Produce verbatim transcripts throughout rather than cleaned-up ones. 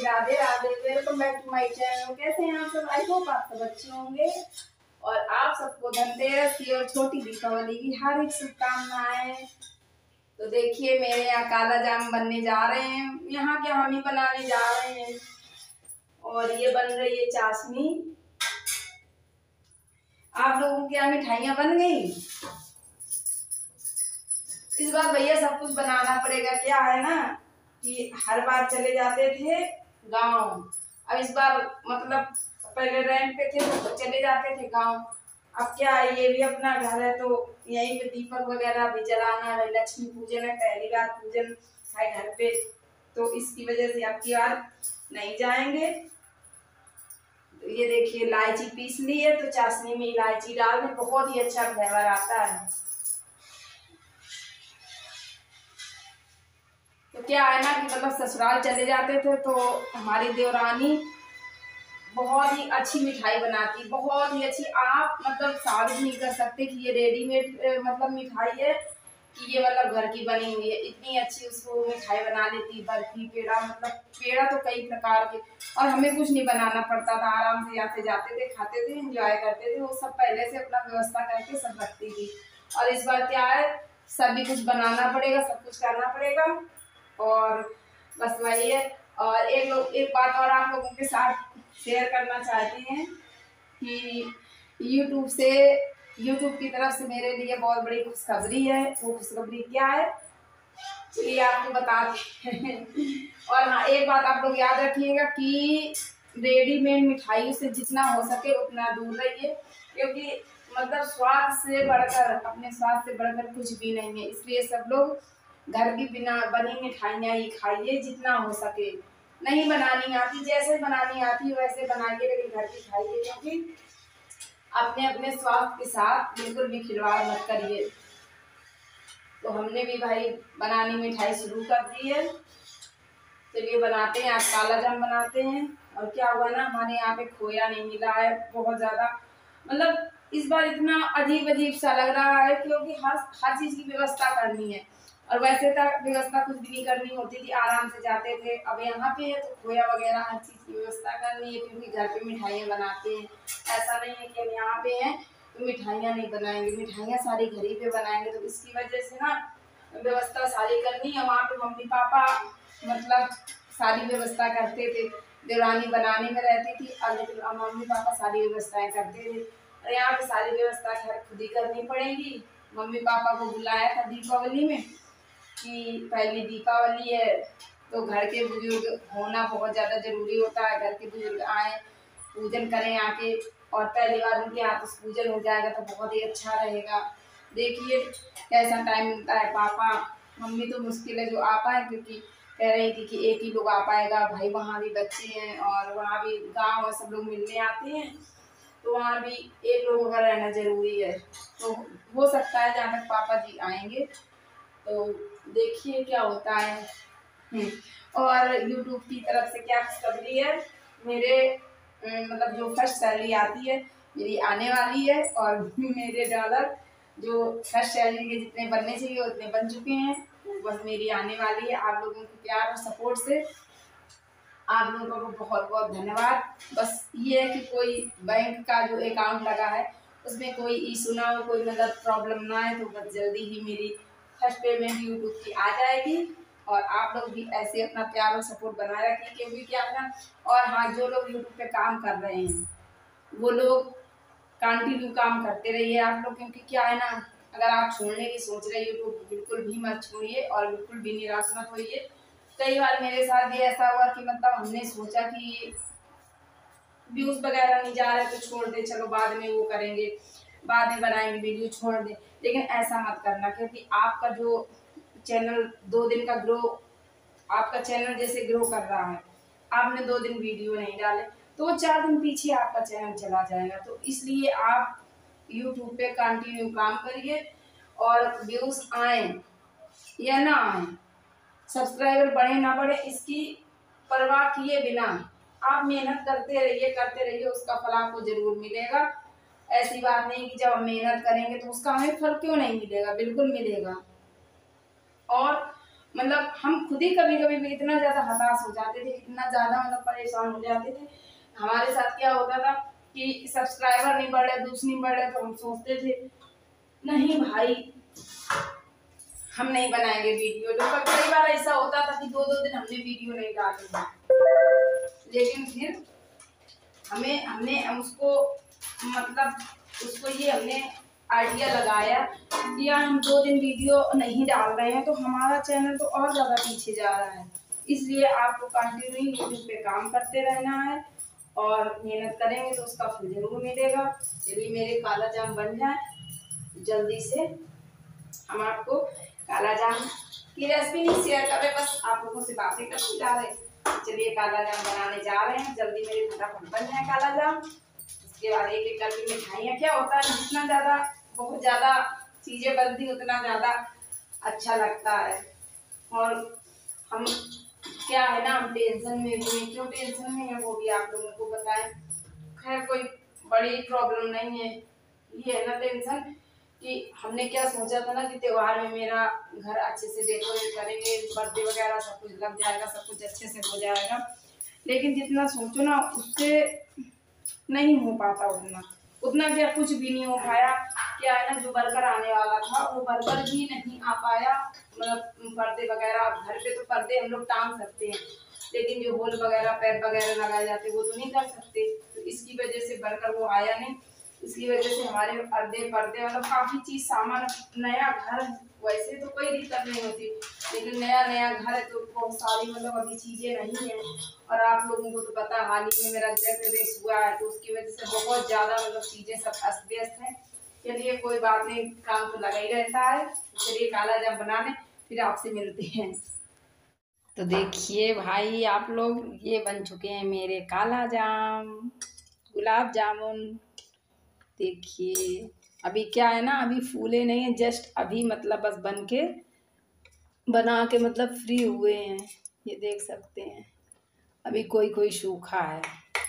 Radhe Radhe, welcome back to my channel. कैसे हैं आप सब? आई होप आप सब अच्छे होंगे और आप सबको धनतेरस की और छोटी दीपावली की हार्दिक शुभकामनाएं। तो देखिए मेरे यहाँ काला जाम बनने जा रहे हैं, यहाँ के हम ही बनाने जा रहे हैं। और ये बन रही है चाशनी। आप लोगों के यहाँ मिठाइयाँ बन गई? इस बार भैया सब कुछ बनाना पड़ेगा। क्या है ना कि हर बार चले जाते थे गांव, अब इस बार मतलब पहले रेंट पे थे तो चले जाते थे गांव। अब क्या है, ये भी अपना घर है तो यहीं पे दीपक वगैरह भी जलाना है। लक्ष्मी पूजन है, पहली बार पूजन है घर पे, तो इसकी वजह से अब की बार नहीं जाएंगे। तो ये देखिए इलायची पीस ली है, तो चाशनी में इलायची डाल दें, बहुत ही अच्छा फ्लेवर आता है। तो क्या है ना कि मतलब ससुराल चले जाते थे तो हमारी देवरानी बहुत ही अच्छी मिठाई बनाती, बहुत ही अच्छी। आप मतलब साबित नहीं कर सकते कि ये रेडीमेड मतलब मिठाई है कि ये मतलब घर की बनी हुई है। इतनी अच्छी उसको मिठाई बना लेती, बर्फी, पेड़ा, मतलब पेड़ा तो कई प्रकार के। और हमें कुछ नहीं बनाना पड़ता था, आराम से यहाँ से जाते थे, खाते थे, एंजॉय करते थे। वो सब पहले से अपना व्यवस्था करके सब रखती थी। और इस बार क्या है, सभी कुछ बनाना पड़ेगा, सब कुछ करना पड़ेगा। और बस वही है। और एक लोग एक बात और आप लोगों के साथ शेयर करना चाहती हैं कि YouTube से YouTube की तरफ से मेरे लिए बहुत बड़ी खुशखबरी है। वो खुशखबरी क्या है चलिए आपको बताते हैं। और हाँ, एक बात आप लोग याद रखिएगा कि रेडीमेड मिठाइयों से जितना हो सके उतना दूर रहिए, क्योंकि मतलब स्वाद से बढ़कर, अपने स्वाद से बढ़कर कुछ भी नहीं है। इसलिए सब लोग घर की बिना बनी मिठाइयाँ ही खाइए जितना हो सके। नहीं बनानी आती, जैसे बनानी आती वैसे बनाइए, लेकिन घर की खाइए, क्योंकि अपने अपने स्वास्थ्य के साथ बिल्कुल भी खिलवाड़ मत करिए। तो हमने भी भाई बनानी मिठाई शुरू कर दी है। चलिए बनाते हैं, आज काला जाम बनाते हैं। और क्या हुआ ना, हमारे यहाँ पे खोया नहीं मिला है बहुत ज़्यादा, मतलब इस बार इतना अजीब अजीब सा लग रहा है, क्योंकि हर हर चीज़ की व्यवस्था करनी है। और वैसे तक व्यवस्था कुछ भी नहीं करनी होती थी, आराम से जाते थे। अब यहाँ पे है तो खोया वगैरह हर चीज़ की व्यवस्था करनी है, क्योंकि घर पे मिठाइयाँ बनाते हैं। ऐसा नहीं है कि हम यहाँ पे हैं तो मिठाइयाँ नहीं बनाएंगे, मिठाइयाँ सारी घर ही पे बनाएंगे। तो इसकी वजह से ना व्यवस्था सारी करनी है। वहाँ पे मम्मी पापा मतलब सारी व्यवस्था करते थे, देवरानी बनाने में रहती थी, और लेकिन मम्मी पापा सारी व्यवस्थाएं करते थे। और यहाँ पे सारी व्यवस्था खैर खुद ही करनी पड़ेगी। मम्मी पापा को बुलाया था दीपावली में कि पहली दीपावली है तो घर के बुजुर्ग होना बहुत ज़्यादा जरूरी होता है। घर के बुजुर्ग आए, पूजन करें आके, और पहली बार उनके हाथ से पूजन हो जाएगा तो बहुत ही अच्छा रहेगा। देखिए कैसा टाइम मिलता है। पापा मम्मी तो मुश्किल है जो आ पाए, क्योंकि कह रही थी कि एक ही लोग आ पाएगा, भाई वहाँ भी बच्चे हैं और वहाँ भी गाँव में सब लोग मिलने आते हैं, तो वहाँ भी एक लोगों का रहना जरूरी है। तो हो सकता है जहाँ तक पापा जी आएंगे, तो देखिए क्या होता है। और YouTube की तरफ से क्या खुशखबरी है, मेरे मतलब जो फर्स्ट सैलरी आती है मेरी आने वाली है, और मेरे डॉलर जो फर्स्ट सैलरी के जितने बनने चाहिए उतने बन चुके हैं, बस मेरी आने वाली है। आप लोगों के प्यार और सपोर्ट से आप लोगों को बहुत बहुत धन्यवाद। बस ये है कि कोई बैंक का जो अकाउंट लगा है उसमें कोई इशू ना हो, कोई मतलब प्रॉब्लम ना आए, तो बस जल्दी ही मेरी फर्स्ट पेमेंट यूट्यूब की आ जाएगी। और आप लोग भी ऐसे अपना प्यार और सपोर्ट बनाए रखिए, क्योंकि क्या है। और हाँ, जो लोग यूट्यूब पे काम कर रहे हैं वो लोग कंटिन्यू काम करते रहिए आप लोग, क्योंकि क्या है ना, अगर आप छोड़ने की सोच रहे हैं यूट्यूब, बिल्कुल भी मत छोड़िए और बिल्कुल भी निराश मत होइए। कई बार मेरे साथ भी ऐसा हुआ कि मतलब हमने सोचा कि व्यूज वगैरह नहीं जा रहे तो छोड़ दे, चलो बाद में वो करेंगे, बाद में बनाएंगे वीडियो, छोड़ दे। लेकिन ऐसा मत करना, क्योंकि आपका जो चैनल दो दिन का ग्रो, आपका चैनल जैसे ग्रो कर रहा है, आपने दो दिन वीडियो नहीं डाले तो चार दिन पीछे आपका चैनल चला जाएगा। तो इसलिए आप यूट्यूब पे कंटिन्यू काम करिए, और व्यूज आए या ना आए, सब्सक्राइबर बढ़े ना बढ़े, इसकी परवाह किए बिना आप मेहनत करते रहिए, करते रहिए, उसका फल आपको जरूर मिलेगा। ऐसी बात नहीं कि जब हम मेहनत करेंगे तो उसका हमें फल क्यों नहीं मिलेगा, बिल्कुल मिलेगा। और मतलब हम खुद ही कभी कभी भी इतना ज़्यादा हताश हो जाते थे, इतना ज़्यादा मतलब परेशान हो जाते थे। हमारे साथ क्या होता था कि सब्सक्राइबर नहीं बढ़ रहे, व्यूज नहीं बढ़ रहे, तो हम सोचते थे नहीं भाई हम नहीं बनाएंगे वीडियो। तो कई बार ऐसा होता था कि दो दो दिन हमने वीडियो नहीं डाली, लेकिन फिर हमें हमने उसको मतलब उसको ये हमने आइडिया लगाया कि यार हम दो दिन वीडियो नहीं डाल रहे हैं तो हमारा चैनल तो और ज़्यादा पीछे जा रहा है, इसलिए आपको कंटिन्यू यूट्यूब पे काम करते रहना है और मेहनत करेंगे तो उसका फल जरूर मिलेगा। चलिए मेरे काला जाम बन जाए जल्दी से, हम आपको काला जाम की रेसिपी नहीं शेयर कर रहे, बस आप लोगों से बातें करने जा रहे हैं। चलिए काला जाम बनाने जा रहे हैं, जल्दी मेरे फटाफट बन जाए काला जाम। उसके बाद एक एक करके मिठाइयाँ, क्या होता है जितना ज़्यादा बहुत ज़्यादा चीज़ें बनती उतना ज़्यादा अच्छा लगता है। और हम क्या है ना, हम टेंशन में भी क्यों टेंशन में है वो भी आप लोगों को बताएं। खैर कोई बड़ी प्रॉब्लम नहीं है, ये है ना टेंशन कि हमने क्या सोचा था ना कि त्योहार में मेरा घर अच्छे से डेकोरेट करेंगे, बर्थडे वगैरह सब कुछ लग जाएगा, सब कुछ अच्छे से हो जाएगा, लेकिन जितना सोचो ना उससे नहीं हो पाता उतना उतना क्या कुछ भी नहीं हो पाया। क्या है ना, जो बर्गर आने वाला था वो बर्गर भी नहीं आ पाया। मतलब पर्दे वगैरह, घर पे तो पर्दे हम लोग टांग सकते हैं, लेकिन जो होल वगैरह पैप वगैरह लगाए जाते वो तो नहीं कर सकते, तो इसकी वजह से बर्गर वो आया नहीं। इसकी वजह से हमारे पर्दे पर्दे मतलब काफ़ी चीज़ सामान, नया घर वैसे तो कोई दिक्कत नहीं होती, लेकिन नया नया घर है तो बहुत सारी मतलब अभी चीज़ें नहीं है। और आप लोगों को तो पता हाल ही में मेरा गृह प्रवेश हुआ है, तो उसकी वजह से बहुत ज़्यादा मतलब चीज़ें सब अस्त व्यस्त हैं। चलिए कोई बात नहीं, काम तो लगा ही रहता है। चलिए काला जाम बनाने फिर आपसे मिलते हैं। तो देखिए भाई आप लोग, ये बन चुके हैं मेरे काला जाम, गुलाब जामुन। देखिए अभी क्या है ना, अभी फूले नहीं है, जस्ट अभी मतलब बस बन के बना के मतलब फ्री हुए हैं, ये देख सकते हैं। अभी कोई कोई सूखा है,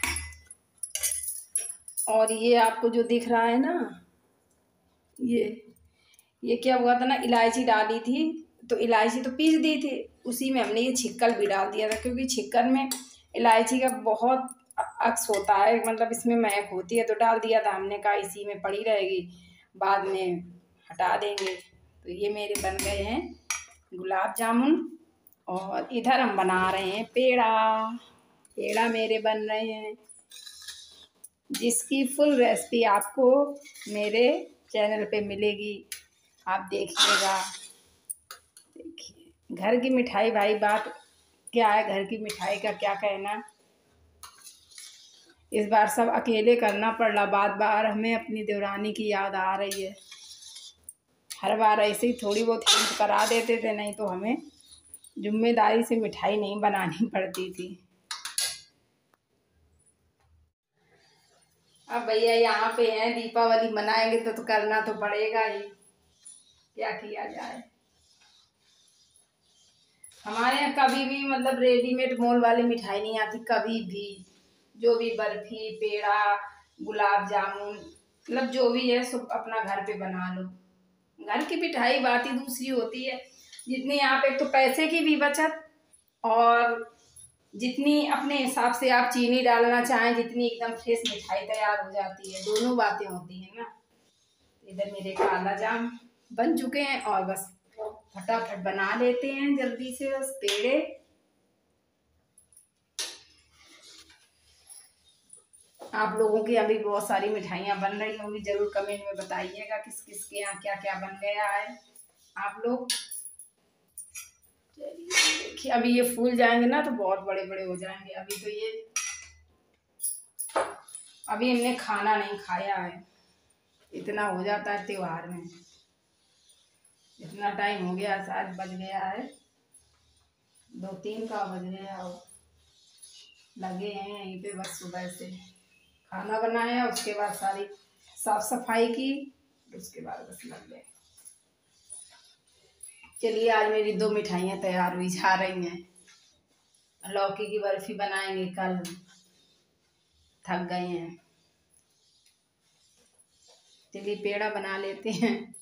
और ये आपको जो दिख रहा है ना, ये ये क्या हुआ था ना, इलायची डाली थी तो इलायची तो पीस दी थी, उसी में हमने ये छिक्कल भी डाल दिया था, क्योंकि छिक्कल में इलायची का बहुत अक्स होता है, मतलब इसमें महक होती है, तो डाल दिया था हमने, कहा इसी में पड़ी रहेगी, बाद में हटा देंगे। तो ये मेरे बन गए हैं गुलाब जामुन, और इधर हम बना रहे हैं पेड़ा। पेड़ा मेरे बन रहे हैं, जिसकी फुल रेसिपी आपको मेरे चैनल पे मिलेगी, आप देखिएगा। देखिए घर की मिठाई भाई, बात क्या है, घर की मिठाई का क्या कहना। इस बार सब अकेले करना पड़ रहा, बार बार हमें अपनी देवरानी की याद आ रही है। हर बार ऐसे ही थोड़ी बहुत हेल्प करा देते थे, नहीं तो हमें जिम्मेदारी से मिठाई नहीं बनानी पड़ती थी। अब भैया यहाँ पे हैं, दीपावली मनाएंगे तो, तो करना तो पड़ेगा ही, क्या किया जाए। हमारे यहाँ कभी भी मतलब रेडीमेड मोल वाली मिठाई नहीं आती, कभी भी। जो भी बर्फी, पेड़ा, गुलाब जामुन, मतलब जो भी है सब अपना घर पे बना लो। घर की मिठाई बात ही दूसरी होती है, जितनी आप एक तो पैसे की भी बचत, और जितनी अपने हिसाब से आप चीनी डालना चाहें, जितनी एकदम फ्रेश मिठाई तैयार हो जाती है, दोनों बातें होती हैं ना। इधर मेरे काला जाम बन चुके हैं, और बस फटाफट बना लेते हैं जल्दी से बस पेड़े। आप लोगों की अभी बहुत सारी मिठाइयाँ बन रही होंगी, जरूर कमेंट में बताइएगा किस किस के यहाँ क्या क्या बन गया है आप लोग। देखिए अभी ये फूल जाएंगे ना तो बहुत बड़े बड़े हो जाएंगे। अभी तो ये अभी हमने खाना नहीं खाया है, इतना हो जाता है त्योहार में। इतना टाइम हो गया, शायद बज गया है दो तीन का बज गया हो, लगे हैं यहीं पे बस सुबह से। खाना बनाया, उसके बाद सारी साफ सफाई की, उसके बाद बस लग गए। चलिए आज मेरी दो मिठाइयाँ तैयार हुई जा रही हैं। लौकी की बर्फी बनाएंगे कल, थक गए हैं। चलिए पेड़ा बना लेते हैं।